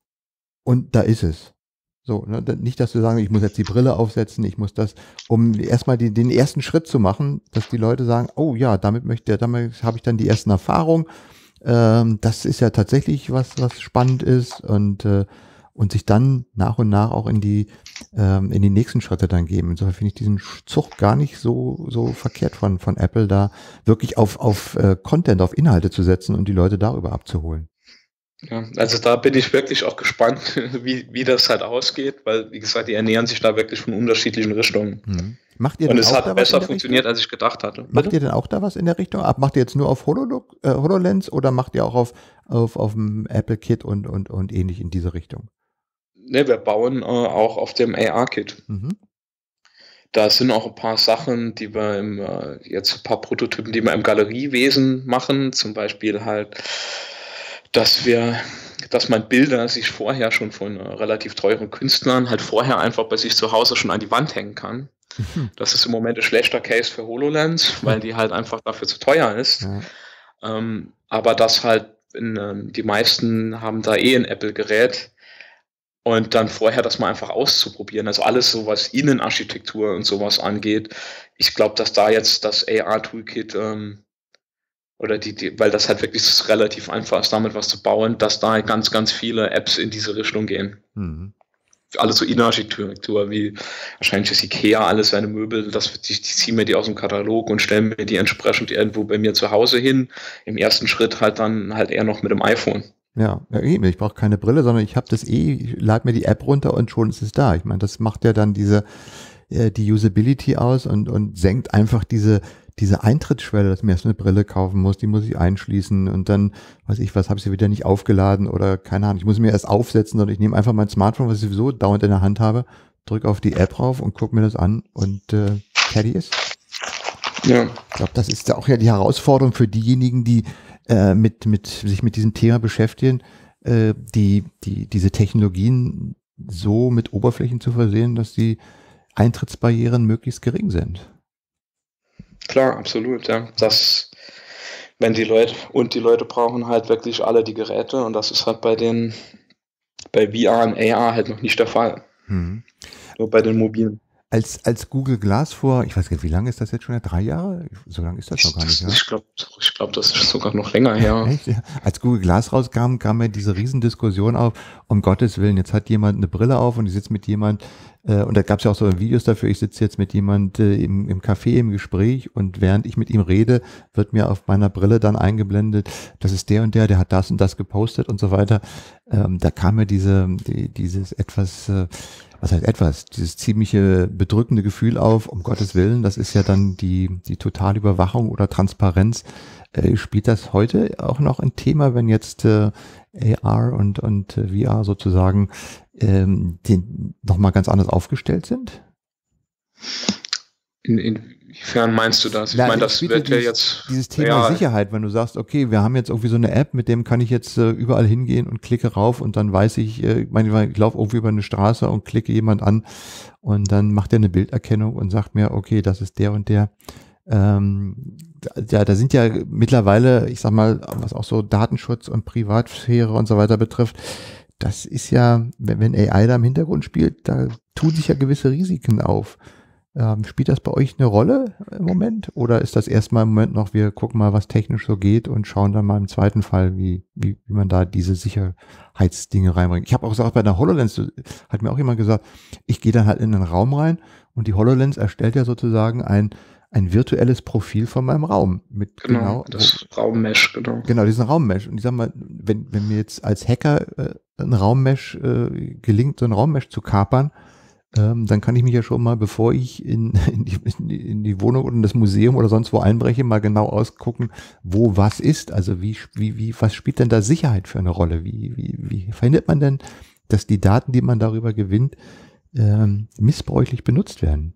und da ist es. So, ne? Nicht, dass du sagst, ich muss jetzt die Brille aufsetzen, ich muss das, um erstmal die, den ersten Schritt zu machen, dass die Leute sagen, oh ja, damit möchte, damit habe ich dann die ersten Erfahrungen. Ähm, das ist ja tatsächlich was, was spannend ist und äh, und sich dann nach und nach auch in die ähm, in die nächsten Schritte dann geben. Insofern finde ich diesen Zug gar nicht so so verkehrt von von Apple, da wirklich auf auf äh, Content, auf Inhalte zu setzen und die Leute darüber abzuholen.
Ja, also da bin ich wirklich auch gespannt, wie wie das halt ausgeht, weil wie gesagt, die ernähren sich da wirklich von unterschiedlichen Richtungen.
Mhm. Macht ihr
und es hat besser funktioniert, Richtung? Als ich gedacht hatte.
Macht Bitte? Ihr denn auch da was in der Richtung? Macht ihr jetzt nur auf HoloLook, äh, HoloLens oder macht ihr auch auf auf auf dem Apple Kit und und und ähnlich in diese Richtung?
Ne, wir bauen äh, auch auf dem A R-Kit. Mhm. Da sind auch ein paar Sachen, die wir im, äh, jetzt ein paar Prototypen, die wir im Galeriewesen machen. Zum Beispiel halt, dass wir, dass man Bilder sich vorher schon von äh, relativ teuren Künstlern halt vorher einfach bei sich zu Hause schon an die Wand hängen kann. Mhm. Das ist im Moment ein schlechter Case für HoloLens, weil die halt einfach dafür zu teuer ist. Ja. Ähm, aber das halt, in, ähm, die meisten haben da eh ein Apple-Gerät. Und dann vorher das mal einfach auszuprobieren. Also alles so, was Innenarchitektur und sowas angeht. Ich glaube, dass da jetzt das A R-Toolkit ähm, oder die, die, weil das halt wirklich relativ einfach ist, damit was zu bauen, dass da ganz, ganz viele Apps in diese Richtung gehen. Mhm. Alles so Innenarchitektur, wie wahrscheinlich das IKEA, alles seine Möbel, das, ich, ich ziehe mir die aus dem Katalog und stelle mir die entsprechend irgendwo bei mir zu Hause hin. Im ersten Schritt halt dann halt eher noch mit dem iPhone.
Ja, ja eben. Ich brauche keine Brille, sondern ich habe das eh, ich lade mir die App runter und schon ist es da. Ich meine, das macht ja dann diese äh, die Usability aus und und senkt einfach diese diese Eintrittsschwelle, dass ich mir erst eine Brille kaufen muss, die muss ich einschließen und dann, weiß ich was, habe ich sie wieder nicht aufgeladen oder keine Ahnung, ich muss mir erst aufsetzen, sondern ich nehme einfach mein Smartphone, was ich sowieso dauernd in der Hand habe, drücke auf die App rauf und gucke mir das an und äh, fertig ist. Ja. Ich glaube, das ist ja auch ja die Herausforderung für diejenigen, die äh, mit, mit, sich mit diesem Thema beschäftigen, äh, die, die, diese Technologien so mit Oberflächen zu versehen, dass die Eintrittsbarrieren möglichst gering sind.
Klar, absolut, ja. Das, wenn die Leute, und die Leute brauchen halt wirklich alle die Geräte und das ist halt bei den, bei V R und A R halt noch nicht der Fall. Hm. Nur bei den mobilen.
Als, als Google Glass vor, ich weiß gar nicht, wie lange ist das jetzt schon? Ja, drei Jahre? So lange ist das noch gar nicht.
Ich glaube, ich glaub, das ist sogar noch länger her.
Echt? Ja. Als Google Glass rauskam, kam ja diese Riesendiskussion auf, um Gottes Willen, jetzt hat jemand eine Brille auf und ich sitze mit jemand, äh, und da gab es ja auch so Videos dafür, ich sitze jetzt mit jemand äh, im, im Café im Gespräch und während ich mit ihm rede, wird mir auf meiner Brille dann eingeblendet, das ist der und der, der hat das und das gepostet und so weiter. Ähm, da kam ja diese, die, dieses etwas, äh, was heißt etwas, dieses ziemliche bedrückende Gefühl auf, um Gottes Willen, das ist ja dann die, die totale Überwachung oder Transparenz. Äh, spielt das heute auch noch ein Thema, wenn jetzt äh, A R und, und äh, V R sozusagen ähm, den, nochmal ganz anders aufgestellt sind?
In, inwiefern meinst du das? Ich meine, das wird ja jetzt...
Dieses Thema ja, Sicherheit, wenn du sagst, okay, wir haben jetzt irgendwie so eine App, mit dem kann ich jetzt äh, überall hingehen und klicke rauf und dann weiß ich, äh, ich, meine, ich laufe irgendwie über eine Straße und klicke jemand an und dann macht er eine Bilderkennung und sagt mir, okay, das ist der und der. Ähm, ja, da sind ja mittlerweile, ich sag mal, was auch so Datenschutz und Privatsphäre und so weiter betrifft, das ist ja, wenn, wenn A I da im Hintergrund spielt, da tun sich ja gewisse Risiken auf. Ähm, spielt das bei euch eine Rolle im Moment? Oder ist das erstmal im Moment noch, wir gucken mal, was technisch so geht und schauen dann mal im zweiten Fall, wie, wie, wie man da diese Sicherheitsdinge reinbringt? Ich habe auch gesagt, bei der HoloLens hat mir auch jemand gesagt, ich gehe dann halt in den Raum rein und die HoloLens erstellt ja sozusagen ein, ein virtuelles Profil von meinem Raum. Mit
Genau,
genau
das Raummesh, genau.
Genau, diesen Raummesh. Und ich sag mal, wenn, wenn mir jetzt als Hacker äh, ein Raummesh äh, gelingt, so ein Raummesh zu kapern, ähm, dann kann ich mich ja schon mal, bevor ich in, in, die, in die Wohnung oder in das Museum oder sonst wo einbreche, mal genau ausgucken, wo was ist. Also wie, wie, wie, was spielt denn da Sicherheit für eine Rolle? Wie, wie, wie verhindert man denn, dass die Daten, die man darüber gewinnt, ähm, missbräuchlich benutzt werden?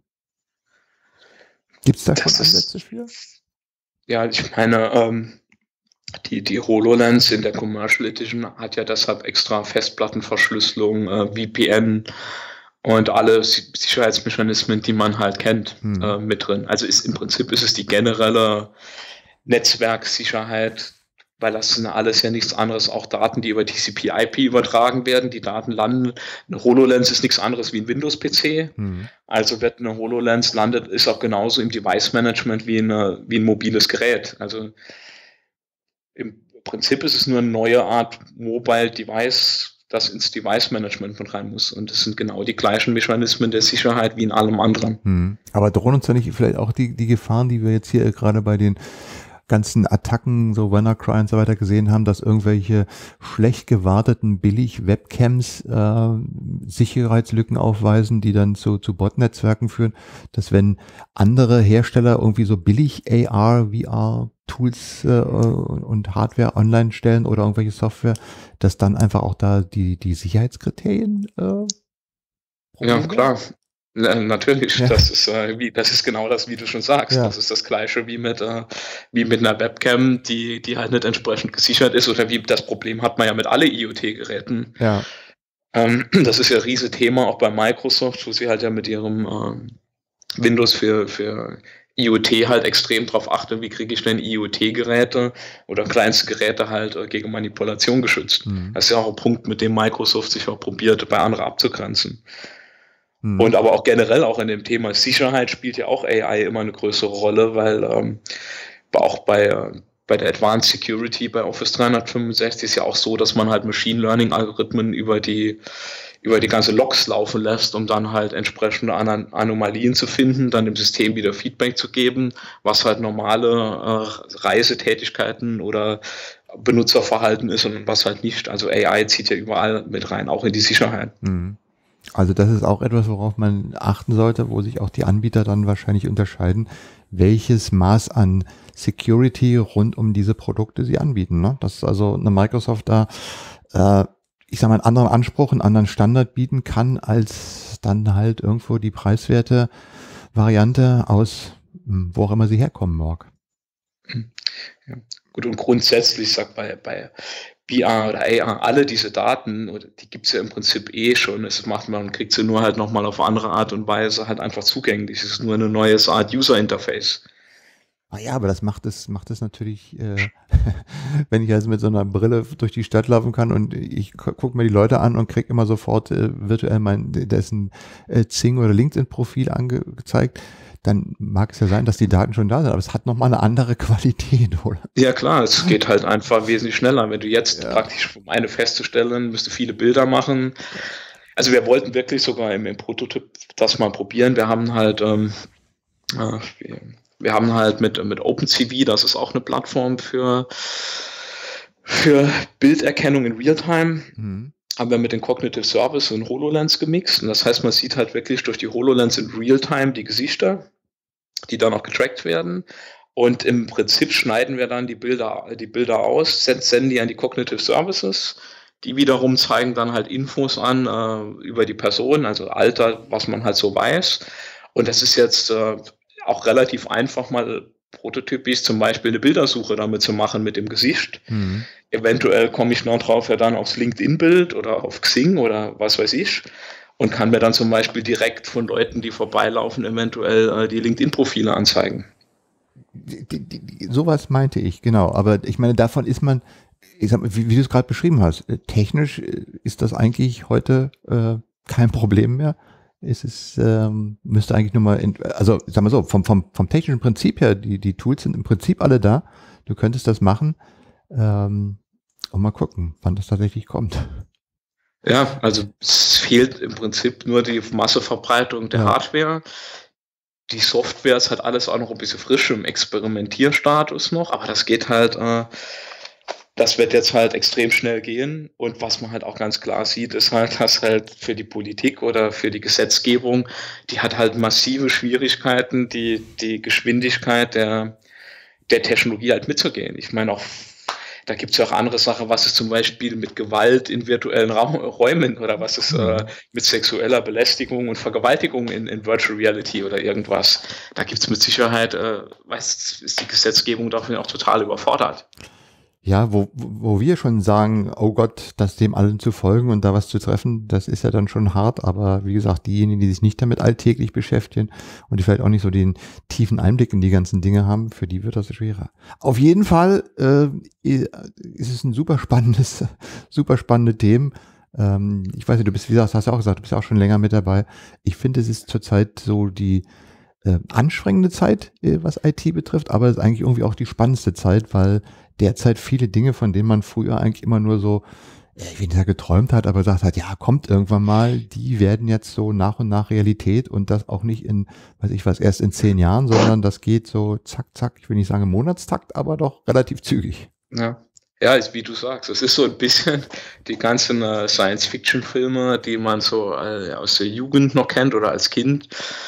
Gibt es da schon Ansätze für?
Ja, ich meine, ähm, die, die HoloLens in der Commercial Edition hat ja deshalb extra Festplattenverschlüsselung, äh, V P N und alle Sicherheitsmechanismen, die man halt kennt, hm. äh, mit drin. Also ist im Prinzip ist es die generelle Netzwerksicherheit, weil das sind alles ja nichts anderes, auch Daten, die über T C P I P übertragen werden. Die Daten landen. Eine HoloLens ist nichts anderes wie ein Windows-P C. Hm. Also wird eine HoloLens landet, ist auch genauso im Device-Management wie, eine, wie ein mobiles Gerät. Also im Prinzip ist es nur eine neue Art Mobile Device, das ins Device-Management mit rein muss. Und das sind genau die gleichen Mechanismen der Sicherheit wie in allem anderen.
Hm. Aber drohen uns da nicht vielleicht auch die, die Gefahren, die wir jetzt hier gerade bei den ganzen Attacken, so WannaCry und so weiter gesehen haben, dass irgendwelche schlecht gewarteten Billig-Webcams äh, Sicherheitslücken aufweisen, die dann zu, zu Bot-Netzwerken führen, dass wenn andere Hersteller irgendwie so billig A R, V R-Tools äh, und Hardware online stellen oder irgendwelche Software, dass dann einfach auch da die, die Sicherheitskriterien äh,
ja, klar. Ja, natürlich, ja. Das ist äh, wie, das ist genau das, wie du schon sagst. Ja. Das ist das Gleiche wie mit äh, wie mit einer Webcam, die die halt nicht entsprechend gesichert ist, oder wie das Problem hat man ja mit alle IoT-Geräten.
Ja.
Ähm, das ist ja ein riesiges Thema auch bei Microsoft, wo sie halt ja mit ihrem äh, Windows für für IoT halt extrem drauf achten, wie kriege ich denn IoT-Geräte oder kleinste Geräte halt äh, gegen Manipulation geschützt. Mhm. Das ist ja auch ein Punkt, mit dem Microsoft sich auch probiert, bei anderen abzugrenzen. Und aber auch generell auch in dem Thema Sicherheit spielt ja auch A I immer eine größere Rolle, weil ähm, auch bei, äh, bei der Advanced Security bei Office dreihundertfünfundsechzig ist ja auch so, dass man halt Machine Learning Algorithmen über die über die ganze Logs laufen lässt, um dann halt entsprechende An- Anomalien zu finden, dann dem System wieder Feedback zu geben, was halt normale äh, Reisetätigkeiten oder Benutzerverhalten ist und was halt nicht. Also A I zieht ja überall mit rein, auch in die Sicherheit.
Mhm. Also das ist auch etwas, worauf man achten sollte, wo sich auch die Anbieter dann wahrscheinlich unterscheiden, welches Maß an Security rund um diese Produkte sie anbieten. Ne? Dass also eine Microsoft da, äh, ich sag mal, einen anderen Anspruch, einen anderen Standard bieten kann, als dann halt irgendwo die preiswerte Variante aus, wo auch immer sie herkommen mag.
Ja. Gut, und grundsätzlich, ich sag bei, bei V R oder A R, alle diese Daten, die gibt es ja im Prinzip eh schon. Es macht man, kriegt sie nur halt nochmal auf andere Art und Weise halt einfach zugänglich. Es ist nur eine neue Art User-Interface.
Ah ja, aber das macht es, macht es natürlich, äh, wenn ich also mit so einer Brille durch die Stadt laufen kann und ich gucke mir die Leute an und kriege immer sofort äh, virtuell mein, dessen äh, Zing- oder LinkedIn-Profil angezeigt, dann mag es ja sein, dass die Daten schon da sind, aber es hat nochmal eine andere Qualität, oder?
Ja klar, es geht halt einfach wesentlich schneller. Wenn du jetzt ja. praktisch, um eine festzustellen, müsst du viele Bilder machen. Also wir wollten wirklich sogar im, im Prototyp das mal probieren. Wir haben halt ähm, äh, wir, wir haben halt mit, mit OpenCV, das ist auch eine Plattform für, für Bilderkennung in Realtime, mhm. haben wir mit den Cognitive Service und HoloLens gemixt. Und das heißt, man sieht halt wirklich durch die HoloLens in Realtime die Gesichter, die dann auch getrackt werden. Und im Prinzip schneiden wir dann die Bilder, die Bilder aus, senden die an die Cognitive Services. Die wiederum zeigen dann halt Infos an äh, über die Person, also Alter, was man halt so weiß. Und das ist jetzt äh, auch relativ einfach, mal prototypisch zum Beispiel eine Bildersuche damit zu machen mit dem Gesicht. Mhm. Eventuell komme ich noch drauf ja dann aufs LinkedIn-Bild oder auf Xing oder was weiß ich und kann mir dann zum Beispiel direkt von Leuten, die vorbeilaufen, eventuell äh, die LinkedIn-Profile anzeigen.
die, die, die, sowas meinte ich, genau. Aber ich meine, davon ist man, ich sag mal, wie, wie du es gerade beschrieben hast, technisch ist das eigentlich heute äh, kein Problem mehr. Es ist, ähm, müsste eigentlich nur mal, in, also sag mal so, vom, vom, vom technischen Prinzip her, die, die Tools sind im Prinzip alle da. Du könntest das machen ähm, und mal gucken, wann das tatsächlich kommt.
Ja, also es fehlt im Prinzip nur die Masseverbreitung der ja. Hardware. Die Software ist halt alles auch noch ein bisschen frisch im Experimentierstatus noch, aber das geht halt, äh, das wird jetzt halt extrem schnell gehen. Und was man halt auch ganz klar sieht, ist halt, dass halt für die Politik oder für die Gesetzgebung, die hat halt massive Schwierigkeiten, die, die Geschwindigkeit der, der Technologie halt mitzugehen. Ich meine auch, da gibt es ja auch andere Sachen, was ist zum Beispiel mit Gewalt in virtuellen Raum, Räumen oder was ist äh, mit sexueller Belästigung und Vergewaltigung in, in Virtual Reality oder irgendwas. Da gibt es mit Sicherheit, äh, weiß, ist die Gesetzgebung dafür auch total überfordert.
Ja, wo, wo wir schon sagen, oh Gott, das dem allen zu folgen und da was zu treffen, das ist ja dann schon hart, aber wie gesagt, diejenigen, die sich nicht damit alltäglich beschäftigen und die vielleicht auch nicht so den tiefen Einblick in die ganzen Dinge haben, für die wird das schwerer. Auf jeden Fall äh, ist es ein super spannendes, super spannende Themen. Ähm, ich weiß nicht, du bist, wie gesagt, hast du auch gesagt, du bist ja auch schon länger mit dabei. Ich finde, es ist zurzeit so die äh, anstrengende Zeit, äh, was I T betrifft, aber es ist eigentlich irgendwie auch die spannendste Zeit, weil derzeit viele Dinge, von denen man früher eigentlich immer nur so, ich will nicht sagen geträumt hat, aber gesagt hat, ja, kommt irgendwann mal, die werden jetzt so nach und nach Realität und das auch nicht in, weiß ich was, erst in zehn Jahren, sondern das geht so zack, zack, ich will nicht sagen im Monatstakt, aber doch relativ zügig.
Ja. Ja, ist, wie du sagst, es ist so ein bisschen die ganzen äh, Science-Fiction-Filme, die man so äh, aus der Jugend noch kennt oder als Kind.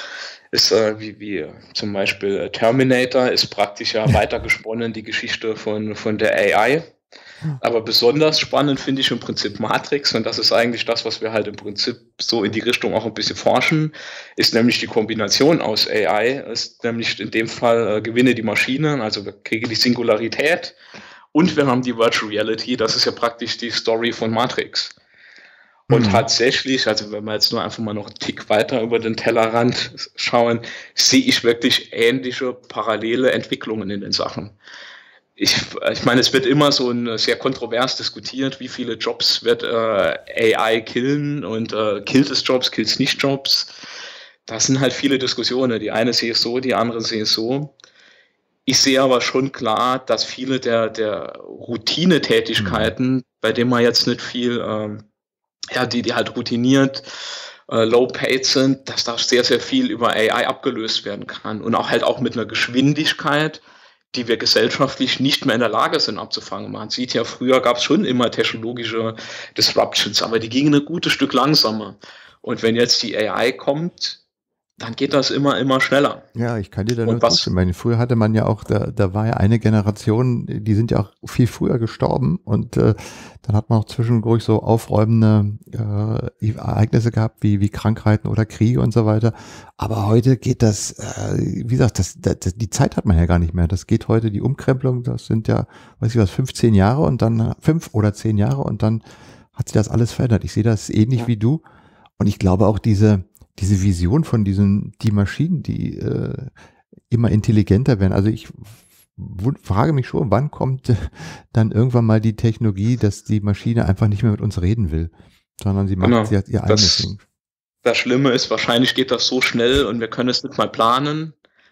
Ist äh, wie, wie zum Beispiel Terminator ist praktisch ja weitergesponnen, die Geschichte von, von der A I. Aber besonders spannend finde ich im Prinzip Matrix, und das ist eigentlich das, was wir halt im Prinzip so in die Richtung auch ein bisschen forschen, ist nämlich die Kombination aus A I, ist nämlich in dem Fall äh, gewinne die Maschine, also wir kriegen die Singularität und wir haben die Virtual Reality, das ist ja praktisch die Story von Matrix. Und mhm. tatsächlich, also wenn wir jetzt nur einfach mal noch einen Tick weiter über den Tellerrand schauen, sehe ich wirklich ähnliche parallele Entwicklungen in den Sachen. Ich, ich meine, es wird immer so ein sehr kontrovers diskutiert, wie viele Jobs wird äh, A I killen und äh, killt es Jobs, killt es nicht Jobs. Das sind halt viele Diskussionen. Die eine sehe es so, die andere sehe es so. Ich sehe aber schon klar, dass viele der, der Routinetätigkeiten, mhm. bei denen man jetzt nicht viel... Ähm, ja, die, die halt routiniert, äh, low-paid sind, dass da sehr, sehr viel über A I abgelöst werden kann. Und auch halt auch mit einer Geschwindigkeit, die wir gesellschaftlich nicht mehr in der Lage sind abzufangen. Man sieht ja, früher gab es schon immer technologische Disruptions, aber die gingen ein gutes Stück langsamer. Und wenn jetzt die A I kommt, dann geht das immer, immer schneller.
Ja, ich kann dir da nur zustimmen. Früher hatte man ja auch, da, da war ja eine Generation, die sind ja auch viel früher gestorben und äh, dann hat man auch zwischendurch so aufräumende äh, Ereignisse gehabt, wie, wie Krankheiten oder Kriege und so weiter. Aber heute geht das, äh, wie gesagt, das, das, die Zeit hat man ja gar nicht mehr. Das geht heute, die Umkrempelung, das sind ja, weiß ich was, fünfzehn Jahre und dann, fünf oder zehn Jahre und dann hat sich das alles verändert. Ich sehe das ähnlich ja. wie du und ich glaube auch diese, diese Vision von diesen, die Maschinen, die äh, immer intelligenter werden. Also ich frage mich schon, wann kommt äh, dann irgendwann mal die Technologie, dass die Maschine einfach nicht mehr mit uns reden will, sondern sie macht,
genau.
sie hat ihr eigenes Ding.
Das Schlimme ist, wahrscheinlich geht das so schnell und wir können es nicht mal planen,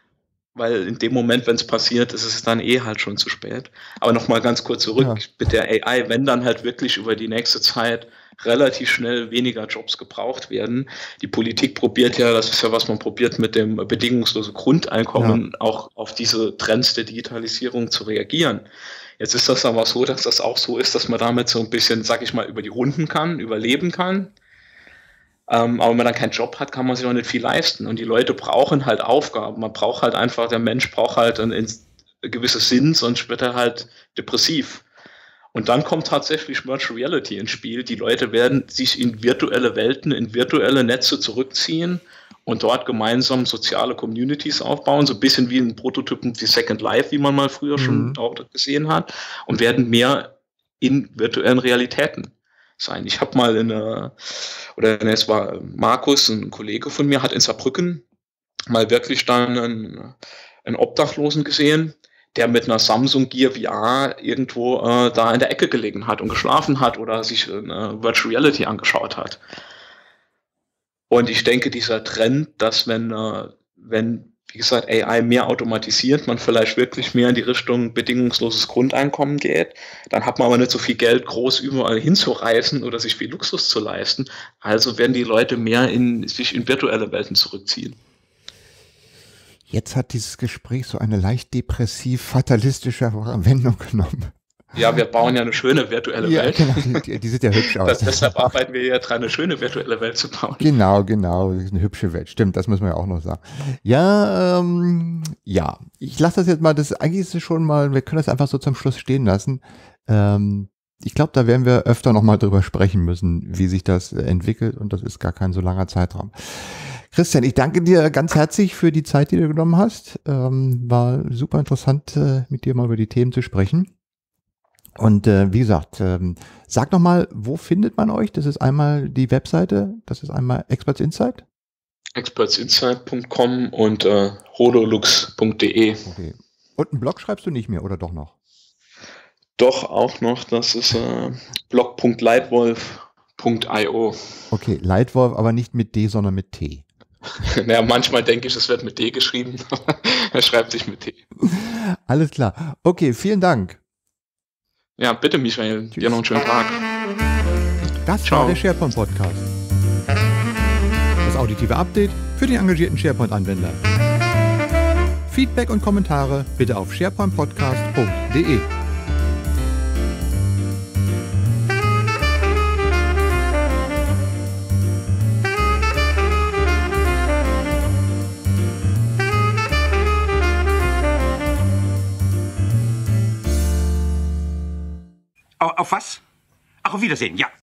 weil in dem Moment, wenn es passiert, ist es dann eh halt schon zu spät. Aber nochmal ganz kurz zurück ja. mit der A I, wenn dann halt wirklich über die nächste Zeit relativ schnell weniger Jobs gebraucht werden. Die Politik probiert ja, das ist ja, was man probiert, mit dem bedingungslosen Grundeinkommen ja. auch auf diese Trends der Digitalisierung zu reagieren. Jetzt ist das aber so, dass das auch so ist, dass man damit so ein bisschen, sag ich mal, über die Runden kann, überleben kann. Ähm, aber wenn man dann keinen Job hat, kann man sich auch nicht viel leisten. Und die Leute brauchen halt Aufgaben. Man braucht halt einfach, der Mensch braucht halt einen, einen gewissen Sinn, sonst wird er halt depressiv. Und dann kommt tatsächlich Virtual Reality ins Spiel. Die Leute werden sich in virtuelle Welten, in virtuelle Netze zurückziehen und dort gemeinsam soziale Communities aufbauen, so ein bisschen wie ein Prototypen wie Second Life, wie man mal früher mhm. schon auch gesehen hat, und werden mehr in virtuellen Realitäten sein. Ich habe mal in einer, oder es war Markus, ein Kollege von mir, hat in Saarbrücken mal wirklich dann ein einen Obdachlosen gesehen, der mit einer Samsung Gear V R irgendwo äh, da in der Ecke gelegen hat und geschlafen hat oder sich eine Virtual Reality angeschaut hat. Und ich denke, dieser Trend, dass wenn, äh, wenn, wie gesagt, A I mehr automatisiert, man vielleicht wirklich mehr in die Richtung bedingungsloses Grundeinkommen geht, dann hat man aber nicht so viel Geld, groß überall hinzureisen oder sich viel Luxus zu leisten. Also werden die Leute mehr in, sich in virtuelle Welten zurückziehen.
Jetzt hat dieses Gespräch so eine leicht depressiv-fatalistische Wendung genommen.
Ja, wir bauen ja eine schöne virtuelle
ja,
Welt.
Genau, die, die sieht ja hübsch aus.
Das, deshalb arbeiten wir ja dran, eine schöne virtuelle Welt zu bauen.
Genau, genau, eine hübsche Welt. Stimmt, das müssen wir ja auch noch sagen. Ja, ähm, ja, ich lasse das jetzt mal, das eigentlich ist es schon mal, wir können das einfach so zum Schluss stehen lassen. Ähm, ich glaube, da werden wir öfter noch mal drüber sprechen müssen, wie sich das entwickelt und das ist gar kein so langer Zeitraum. Christian, ich danke dir ganz herzlich für die Zeit, die du genommen hast. Ähm, war super interessant, äh, mit dir mal über die Themen zu sprechen. Und äh, wie gesagt, ähm, sag noch mal, wo findet man euch? Das ist einmal die Webseite, das ist einmal Experts Insight.
experts insight punkt com und äh, hololux punkt de.
Okay. Und einen Blog schreibst du nicht mehr, oder doch noch?
Doch, auch noch, das ist äh, blog punkt leitwolf punkt io.
Okay, Leitwolf, aber nicht mit D, sondern mit T.
Naja, manchmal denke ich, es wird mit D geschrieben. Er schreibt sich mit T.
Alles klar. Okay, vielen Dank.
Ja, bitte, Michael. Tschüss. Dir noch einen schönen Tag.
Das Ciao. war der SharePoint Podcast. Das auditive Update für den engagierten SharePoint-Anwender. Feedback und Kommentare bitte auf sharepoint podcast punkt de.
Auf was? Ach, auf Wiedersehen, ja.